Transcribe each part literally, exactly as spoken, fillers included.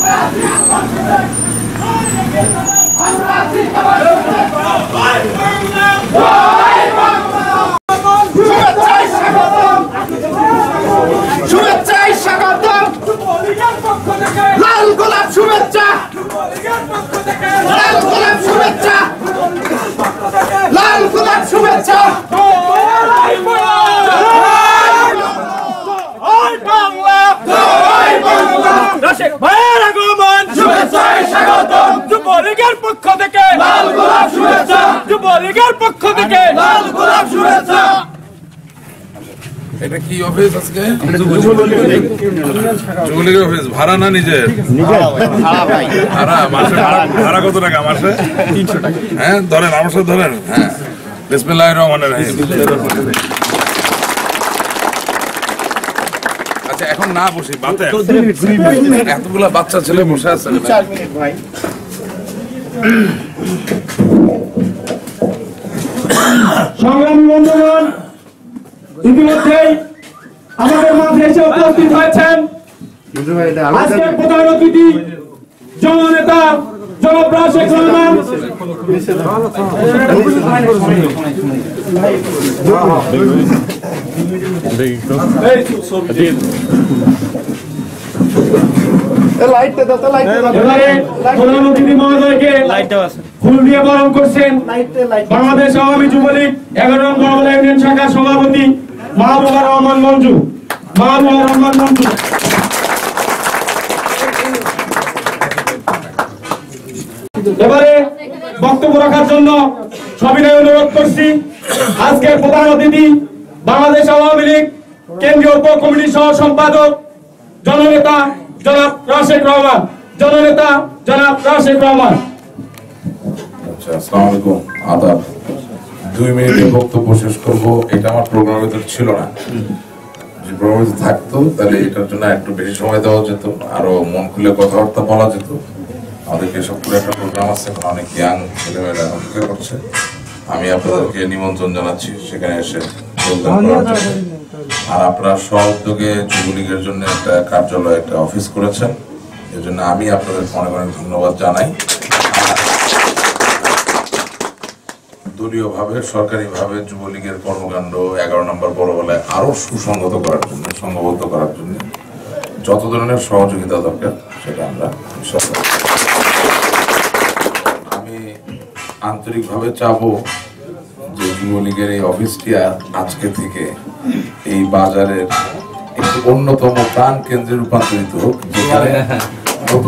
শুভেচ্ছায় স্বাগতম, লাল গোলাপ শুভেচ্ছা, লাল গোলাপ শুভেচ্ছা, লাল গোলাপ শুভেচ্ছা। শুভেচ্ছায় স্বাগতম, যুবলীগের পক্ষ থেকে লাল গোলাপ শুভেচ্ছা, যুবলীগের পক্ষ থেকে লাল গোলাপ শুভেচ্ছা। এটা কি অফিস আজকে? যুবলীগের অফিস। ভাড়া না নিজের? ভাড়া মাসে ভাড়া কত টাকা মাসে? তিনশো টাকা। হ্যাঁ ধরেন আমার সাথে ধরেন। হ্যাঁ বিসমিল্লাহির রহমানির রহিম। আচ্ছা এখন না বসি, বাতে এতগুলা বাচ্চা ছেলে বসে আছে। সংগ্রামী বন্ধুগণ, ইতিমধ্যেই আমাদের মাঝে এসে উপস্থিত হয়েছেন আজকের প্রধান অতিথি জননেতা জনাব রাশেদ রহমান। প্রধান অতিথি মহোদয়কে ফুল দিয়ে বরণ করছেন বাংলাদেশ আওয়ামী যুবলীগ এগারো নং বড়বলা ইউনিয়ন শাখার সভাপতি মাহবুবা রহমান মঞ্জু। মাহবুবা রহমান মঞ্জু এবারে বক্তব্য রাখার জন্য সবিনয় অনুরোধ করছি আজকের প্রধান অতিথি বাংলাদেশ আওয়ামী লীগ কেন্দ্রীয় উপ কমিটির সহ সম্পাদক জননেতা জনাব রাশেদ রহমান। জননেতা জনাব রাশেদ রহমান। আচ্ছা আসসালামু আলাইকুম, আদাব। দুই মিনিটের বক্তব্য শেষ করবো, এটা আমার প্রোগ্রামের তো ছিল না। যে প্রোগ্রামে থাকতো তাহলে এটার জন্য একটু বেশি সময় দেওয়া যেত, আরো মন খুলে কথাবার্তা বলা যেত। আমাদেরকে সব পুরো একটা প্রোগ্রাম আছে, অনেক ইয়াং ছেলেমেয়েরা অপেক্ষা করছে। আমি আপনাদেরকে নিমন্ত্রণ জানাচ্ছি সেখানে এসে যোগদান করার জন্য। আর আপনারা সহযোগে যুবলীগের জন্য একটা কার্যালয়, একটা অফিস করেছেন, এর জন্য আমি আপনাদেরকে অনেক অনেক ধন্যবাদ জানাই। দলীয় ভাবে সরকারি ভাবে যুবলীগের কর্মকাণ্ড এগারো নম্বর বড়বেলায় আরো সুসংগত করার জন্য, সংঘবদ্ধ করার জন্য যত ধরনের সহযোগিতা দরকার সেটা আমরা বিশ্বাস করি। আমি আন্তরিকভাবে চাবো যে যুবলীগের এই অফিসটি আজকে থেকে এই বাজারের একটি অন্যতম প্রাণ কেন্দ্রে রূপান্তরিত হোক, যেখানে নতুন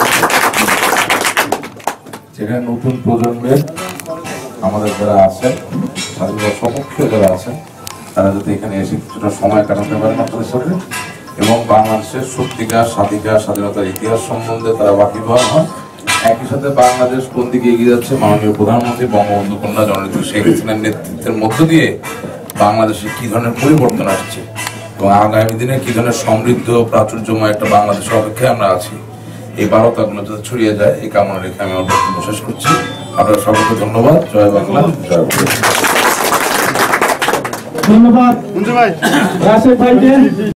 যেখানে নতুন প্রজন্মের আমাদের যারা আছেন, স্বাধীনতার সপক্ষে যারা আছেন, তারা যাতে এখানে এসে কিছুটা সময় কাটাতে পারেন আপনাদের সাথে, এবং বাংলাদেশের সত্যিকার স্বাধিকার স্বাধীনতার ইতিহাস সম্বন্ধে তারা ওয়াকিবহাল হন। একই সাথে বাংলাদেশ কোন দিকে এগিয়ে যাচ্ছে, মাননীয় প্রধানমন্ত্রী বঙ্গবন্ধু কন্যা জননেত্রী শেখ হাসিনার নেতৃত্বের মধ্য দিয়ে বাংলাদেশে কি ধরনের পরিবর্তন আসছে এবং আগামী দিনে কি ধরনের সমৃদ্ধ প্রাচুর্যময় একটা বাংলাদেশের অপেক্ষায় আমরা আছি, এই বার্তাগুলো যাতে ছড়িয়ে যায়, এই কামনা রেখে আমি আমার বক্তব্য শেষ করছি। আপনারা সকলকে ধন্যবাদ। জয় বাংলা, জয় বাংলা। ধন্যবাদ রাশেদ ভাইকে।